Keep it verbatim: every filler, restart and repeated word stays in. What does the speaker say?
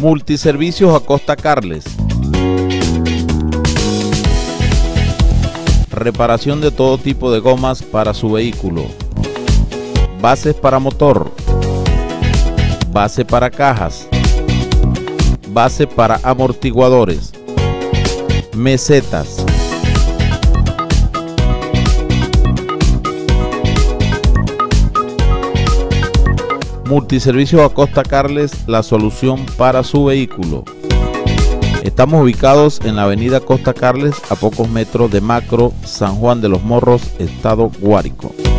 Multiservicios Acosta Carles. Reparación de todo tipo de gomas para su vehículo. Bases para motor. Base para cajas. Base para amortiguadores. Mesetas. Multiservicios Acosta Carles, la solución para su vehículo. Estamos ubicados en la avenida Costa Carles, a pocos metros de Macro, San Juan de los Morros, estado Guárico.